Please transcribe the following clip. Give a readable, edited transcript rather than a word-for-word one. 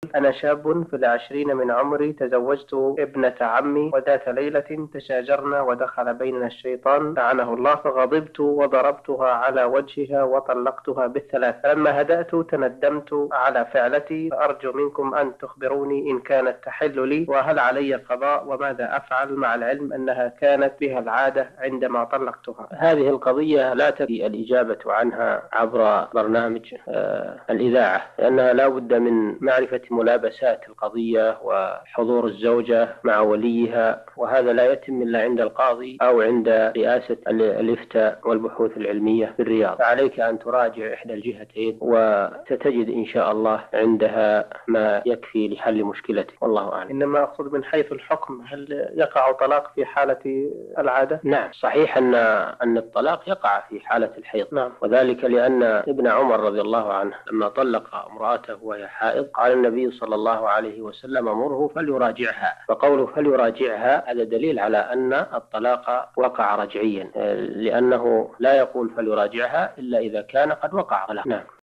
أنا شاب في العشرين من عمري، تزوجت ابنة عمي، وذات ليلة تشاجرنا ودخل بيننا الشيطان لعنه الله، فغضبت وضربتها على وجهها وطلقتها بالثلاث. فلما هدأت تندمت على فعلتي، فأرجو منكم أن تخبروني إن كانت تحل لي، وهل علي قضاء، وماذا أفعل مع العلم أنها كانت بها العادة عندما طلقتها. هذه القضية لا تكفي الإجابة عنها عبر برنامج الإذاعة، لأنها لا بد من معرفة ملابسات القضية وحضور الزوجة مع وليها، وهذا لا يتم إلا عند القاضي أو عند رئاسة الإفتاء والبحوث العلمية في الرياض. فعليك أن تراجع إحدى الجهتين، وستجد إن شاء الله عندها ما يكفي لحل مشكلتك، والله أعلم. إنما أقصد من حيث الحكم، هل يقع طلاق في حالة العادة؟ نعم، صحيح أن الطلاق يقع في حالة الحيض. نعم. وذلك لأن ابن عمر رضي الله عنه لما طلق امرأته وهي حائض، قال النبي صلى الله عليه وسلم: مره فليراجعها. فقوله فليراجعها هذا دليل على أن الطلاق وقع رجعيا، لأنه لا يقول فليراجعها إلا إذا كان قد وقع طلاق. نعم.